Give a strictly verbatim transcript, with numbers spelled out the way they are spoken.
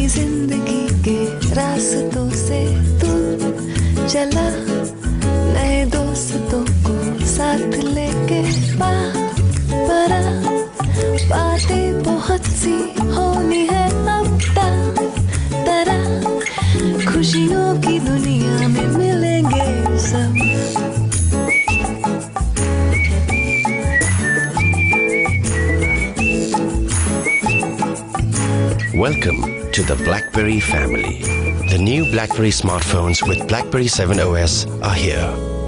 जिंदगी के रास्तों से तू चला, नए दोस्तों को साथ लेके पा परा, बातें बहुत सी होनी है अब तरह, खुशियों की दुनिया में मिलेंगे सब। Welcome to the Blackberry family. The new Blackberry smartphones with Blackberry seven O S are here.